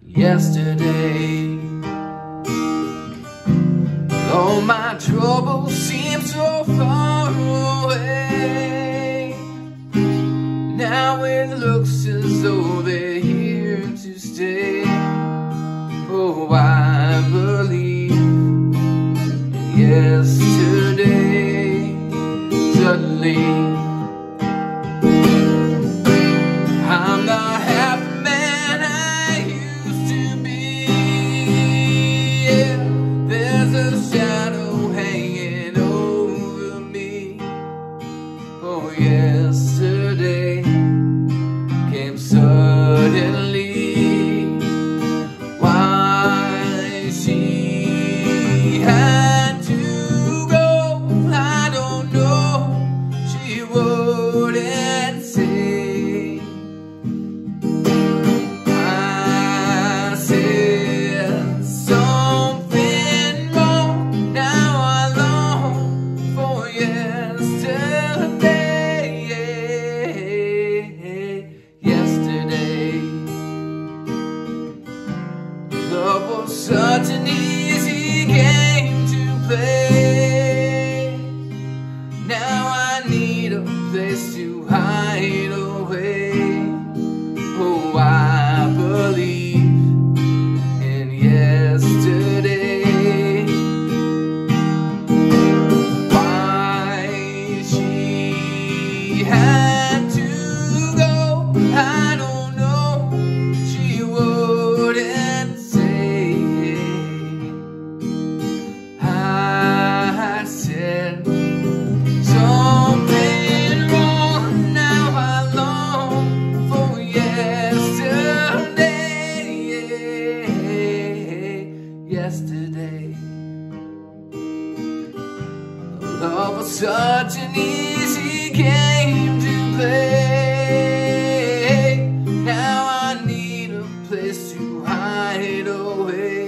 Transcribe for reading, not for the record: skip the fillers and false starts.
yesterday. All my troubles seem so far away. Now it looks as though they're here to stay. Oh, I believe in yesterday. Suddenly I'm not half the man I used to be. Yeah, there's a shadow hanging over me. Oh, yesterday came suddenly. Why she had to go, I don't know. She wouldn't say. I said something wrong. Now I long for yesterday. Yesterday, love was such an easy game to play. Now I need a place to hide away. Oh, I believe in yesterday. Why she had to go, I don't know. She wouldn't say. I said something wrong. Now I long for yesterday. Yesterday, love was such an easy game to play. Now I need a place to hide away.